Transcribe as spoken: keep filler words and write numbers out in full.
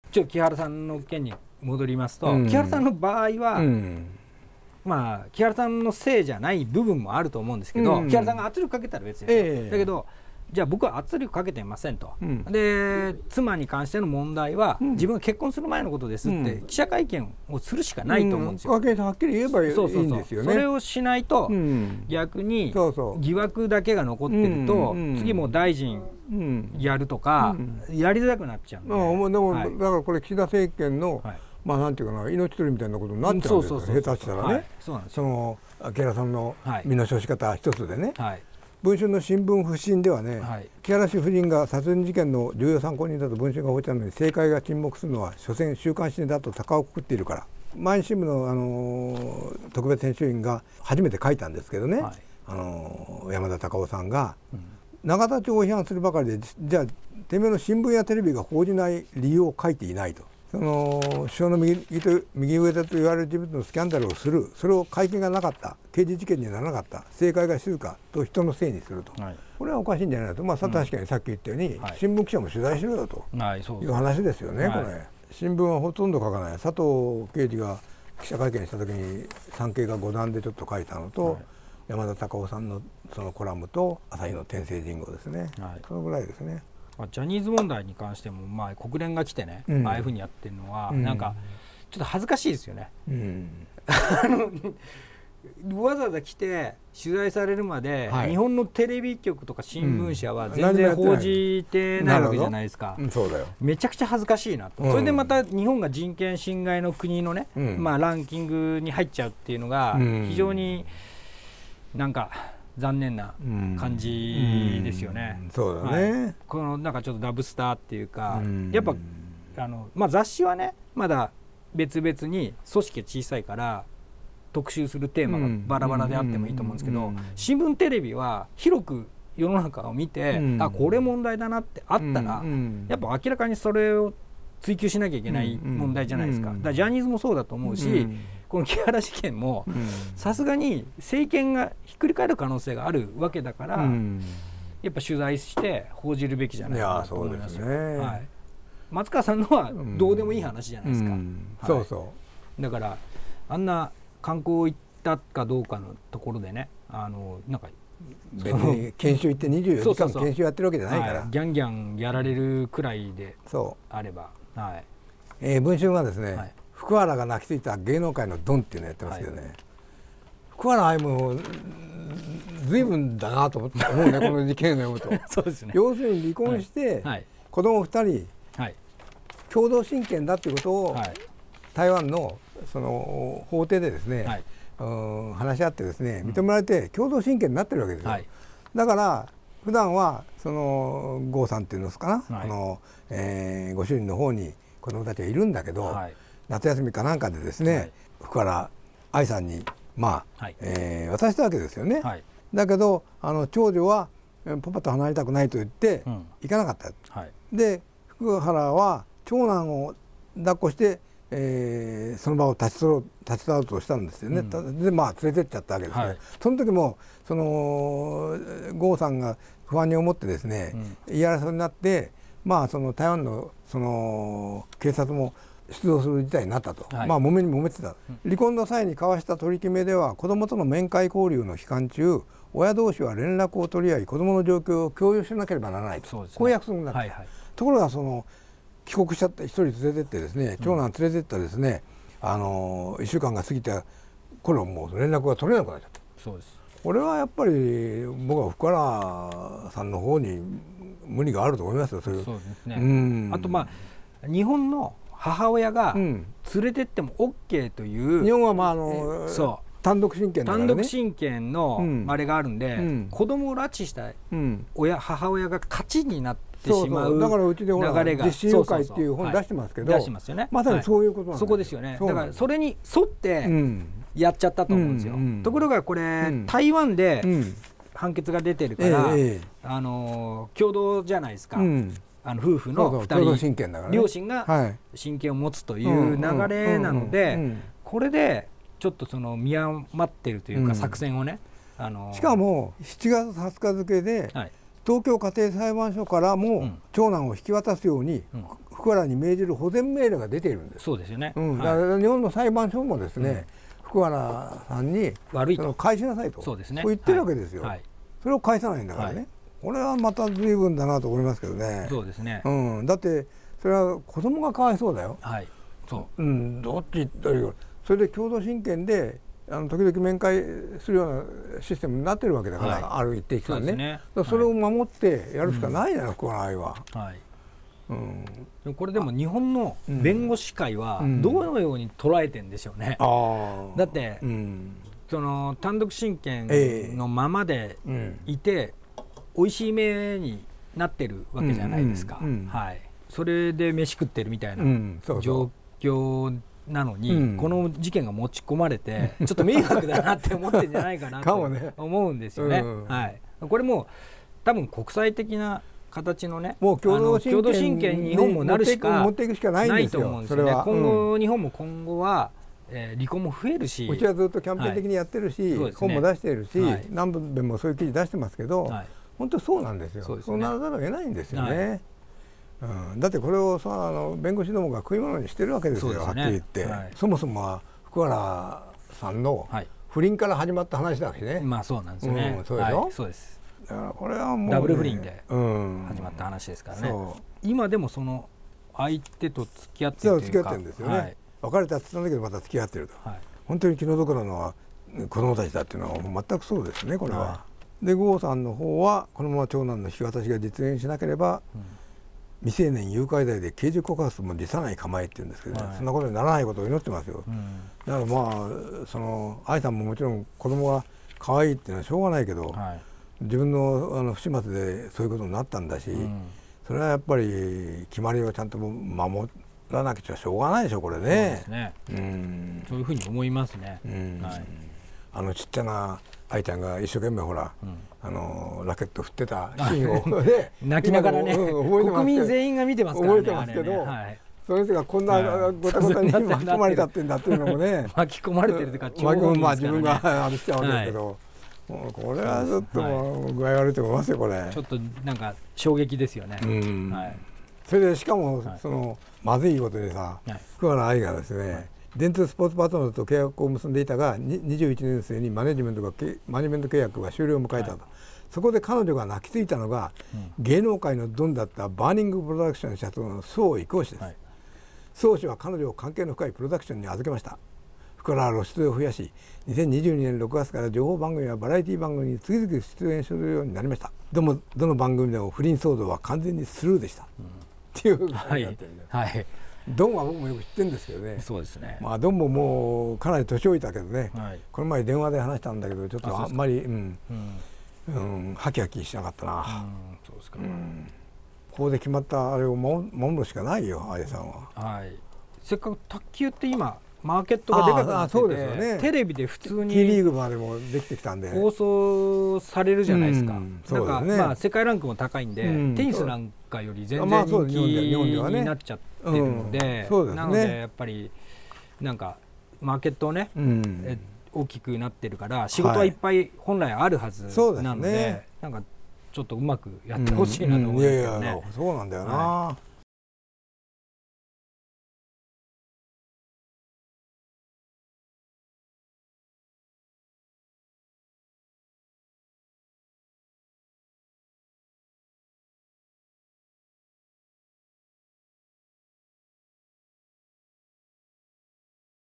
ちょっと木原さんの件に戻りますと、うん、木原さんの場合は、うん、まあ木原さんのせいじゃない部分もあると思うんですけど、うん、木原さんが圧力かけたら別ですよ、えー、だけどじゃあ僕は圧力かけていませんと、うん、で妻に関しての問題は、うん、自分が結婚する前のことですって、うん、記者会見をするしかないと思うんですよ。 うん、はっきり言えばいいんですよね。 それをしないと、うん、逆に疑惑だけが残ってると、うん、次も大臣やるとか、うん、やりづらくなっちゃうんで、 うん、でも、はい、だからこれ岸田政権の、はい、まあなんていうかな、命取りみたいなことになっちゃうんですよ、下手したらね、はい、そうなんですよ。その木原さんの身の処し方一つでね、はい、文春の新聞不審ではね、はい、木原氏夫人が殺人事件の重要参考人だと文春が報じたのに政界が沈黙するのは所詮週刊誌だと鷹をくくっているから、毎日新聞の、あのー、特別編集員が初めて書いたんですけどね、はい、あのー、山田隆夫さんが、うん、永田町を批判するばかりで、じゃあてめえの新聞やテレビが報じない理由を書いていないと。その首相の 右, 右上だと言われる人物のスキャンダルをする、それを会見がなかった、刑事事件にはならなかった、政界が静かと人のせいにすると、はい、これはおかしいんじゃないかと、まあ、確かにさっき言ったように、うん、新聞記者も取材しろよという話ですよね、はい、これ。新聞はほとんど書かない。佐藤啓二が記者会見した時に産経が五段でちょっと書いたのと、はい、山田隆夫さんのそのコラムと朝日の天聖人号ですね、はい、そのぐらいですね。 ジャニーズ問題に関しても、まあ、国連が来てね、うん、ああいうふうにやってるのは、うん、なんかちょっと恥ずかしいですよね、うん、あのわざわざ来て取材されるまで、はい、日本のテレビ局とか新聞社は全然報じてないわけじゃないですか、 うん、そうだよ。 めちゃくちゃ恥ずかしいなと、うん、それでまた日本が人権侵害の国のね、うん、まあ、ランキングに入っちゃうっていうのが非常になんか残念な感じですよね。 うんうん、そうだね、 はい、このなんかちょっとラブスターっていうか、うん、やっぱあの、まあ、雑誌はねまだ別々に組織が小さいから特集するテーマがバラバラであってもいいと思うんですけど、新聞テレビは広く世の中を見て、うん、あこれ問題だなってあったら、うん、やっぱ明らかにそれを追及しなきゃいけない問題じゃないですか。だからジャニーズもそうだと思うし、うん、この木原事件もさすがに政権がひっくり返る可能性があるわけだから、うん、やっぱ取材して報じるべきじゃないかなと思いますよ。はい、松川さんのはどうでもいい話じゃないですか。 そうそう。 だからあんな観光行ったかどうかのところでね、あのなんか別に研修行ってにじゅうよじかん研修やってるわけじゃないから、 はい、ギャンギャンやられるくらいであれば、はい、 えー、文春はですね、はい、福原が泣きついた芸能界のドンっていうのをやってますけどね、はい、福原愛も随分だなと思って思うねこの事件を読むとそうですね、 要するに離婚して子供ふたり、はい、共同親権だっていうことを、はい、台湾のその法廷でですね、はい、うん話し合ってですね認められて共同親権になってるわけですよ、はい、だから普段はその郷さんっていうんですかな、はい、あのえー、ご主人の方に子供たちがいるんだけど、はい、夏休みかなんかでですね、はい、福原愛さんにまあ、はい、えー、渡したわけですよね、はい、だけどあの長女はパパと離れたくないと言って、うん、行かなかった、はい、で福原は長男を抱っこして、えー、その場を立ち去立ち去ろうとしたんですよね、うん、でまあ連れてっちゃったわけですね、はい、その時もその郷さんが不安に思ってですね、うん、言い争いになってまあその台湾のその警察も出動する事態になったと、はい、まあ揉めに揉めてた、うん、離婚の際に交わした取り決めでは子どもとの面会交流の期間中親同士は連絡を取り合い子どもの状況を共有しなければならないと、そうですね、こういう約束になった、はいはい、ところがその帰国しちゃった一人連れてってですね、長男連れてったですね、うん、あのいっしゅうかんが過ぎてこれもう連絡が取れなくなっちゃった。そうです。これはやっぱり僕は福原さんの方に無理があると思いますよ。それそうですね、うん、あとまあ日本の母親が連れてっても OK という、うん、日本はまああのそう単独親権だからね、単独親権のあれがあるんで、うん、子供を拉致した親、うん、母親が勝ちになってしまう流れが、だからうちでほら実親友会っていう本出してますけど、出してますよね、まさにそういうことなんです、はい、そこですよね。だからそれに沿ってやっちゃったと思うんですよ、うんうん、ところがこれ、うん、台湾で判決が出てるから、ええ、あの共同じゃないですか、うん、あの夫婦のふたり両親が親権を持つという流れなので、これでちょっとその見誤ってるというか、うん、作戦をね、あのー、しかもしちがつはつか付で、はい、東京家庭裁判所からも長男を引き渡すように、うん、 福原に命じる保全命令が出ているんです。 そうですよね、 うん、だから日本の裁判所もですね、うん、福原さんに悪いと返しなさいと、 そうですね、 こう言ってるわけですよ、 はいはい、 それを返さないんだからね、はい、これはまた随分だなと思いますけどね。 そうですね、 うん、だってそれは子供がかわいそうだよ、 はい、そう、 うん、どっち言ったらいいよ。それで共同親権であの時々面会するようなシステムになってるわけだから、はい、ある一定期間ね、 そ, ねそれを守ってやるしかないじゃない、福原愛は。はい、 うん、これでも日本の弁護士会はどのように捉えてんでしょうね、うん、だって、うん、その単独親権のままでいて、うん、おいしい目になってるわけじゃないですか、はい、それで飯食ってるみたいな状況なのに、うん、この事件が持ち込まれてちょっと迷惑だなって思ってるんじゃないかなと思うんですよね、うんはい、これも多分国際的な形のね、 もう共同親権に日本もなるしかないと思うんですよね。今後、うん、日本も今後は、えー、離婚も増えるし、 うちはずっとキャンペーン的にやってるし、はい、本も出しているし、はい、何部でもそういう記事出してますけど、はい、本当そうなんですよ。そうですね、そうならざるを得ないんですよね、はい、うん、だってこれをさあの弁護士どもが食い物にしてるわけですよ、はっきり言って、はい、そもそもは福原さんの不倫から始まった話だしね、 まあそうなんですよね、うん、そうでしょ、はい、そうです。 だからこれはもう、ね、 ダブル不倫で始まった話ですからね、うん、今でもその相手と付き合ってるというか、 付き合ってるんですよね、はい、別れたって言ったんだけどまた付き合ってると、はい、本当に気の毒なのは子供たちだっていうのは全くそうですね、これは、はい、で郷さんの方はこのまま長男の引き渡しが実現しなければ、うん、未成年誘拐罪で刑事告発も辞さない構えって言うんですけどね、はい、そんなことにならないことを祈ってますよ、うん、だからまあその愛さんももちろん子供が可愛いっていうのはしょうがないけど、はい、自分 の, あの不始末でそういうことになったんだし、うん、それはやっぱり決まりをちゃんと守らなきゃしょうがないでしょこれね。そうですね、うん、そういうふうに思いますね、うんはい、 あのちっちゃな愛ちゃんが一生懸命ほら、うん、あのラケット振ってたシーンを、ね、 泣きながらね、うん、国民全員が見てますからね、 覚えてますけど、ねはい、その人がこんなごたごたに巻き込まれちゃってんだっていうのもね巻き込まれてるというか、 まあ自分があれしちゃうわけですけど、はい、もうこれはちょっと具合悪いと思いますよこれ。 ちょっとなんか衝撃ですよね、うんはい、それでしかもその、はい、まずいことでさ、はい、福原愛がですね、はい、電通スポーツパートナーと契約を結んでいたがにじゅういちねん生にマネジメントがマネジメント契約が終了を迎えたと、はい、そこで彼女が泣きついたのが、うん、芸能界のドンだったバーニングプロダクション社長の宋郁夫氏です、はい、宋氏は彼女を関係の深いプロダクションに預けました。福原は露出を増やしにせんにじゅうにねんろくがつから情報番組やバラエティ番組に次々出演するようになりました。でもどの番組でも不倫騒動は完全にスルーでした、うん、っていう感じになってるんだよ、はいはい、ドンは僕もよく知ってるんですけどね。 そうですね、 まあ、ドンももうかなり年老いたけどね、はい、この前電話で話したんだけどちょっとあんまりうんうん、ハキハキしなかったな、うん、そうですか、うん、ここで決まったあれを守るしかないよ愛さんは、 はい、せっかく卓球って今マーケットがでかくなってて、そうですよね、テレビで普通に T リーグまでもできてきたんで放送されるじゃないですか、うん、なんか、ね、まあ、世界ランクも高いんで、うん、テニスなんかより全然人気になっちゃってるので、なのでやっぱりなんかマーケットをね、うん、え大きくなってるから仕事はいっぱい本来あるはずなので、はい、なんかちょっとうまくやってほしいなと思うんですけどね、うんうん、いやいやそうなんだよな、はい